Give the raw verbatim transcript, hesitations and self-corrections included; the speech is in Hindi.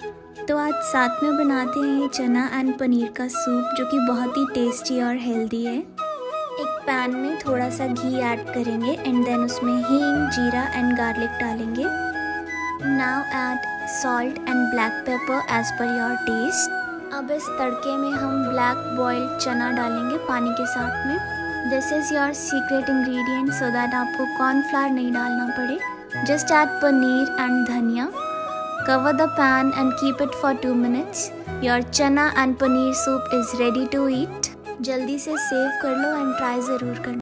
तो आज साथ में बनाते हैं चना एंड पनीर का सूप, जो कि बहुत ही टेस्टी और हेल्दी है। एक पैन में थोड़ा सा घी ऐड करेंगे एंड देन उसमें हींग, जीरा एंड गार्लिक डालेंगे। Now add salt and black pepper as per your taste. अब इस तड़के में हम ब्लैक बॉइल्ड चना डालेंगे पानी के साथ में। This is your secret ingredient so that आपको कॉर्नफ्लावर नहीं डालना पड़े। Just add paneer and dhania. Cover the pan and keep it for two minutes. Your chana and paneer soup is ready to eat. जल्दी से सेव कर लो एंड ट्राई ज़रूर करना।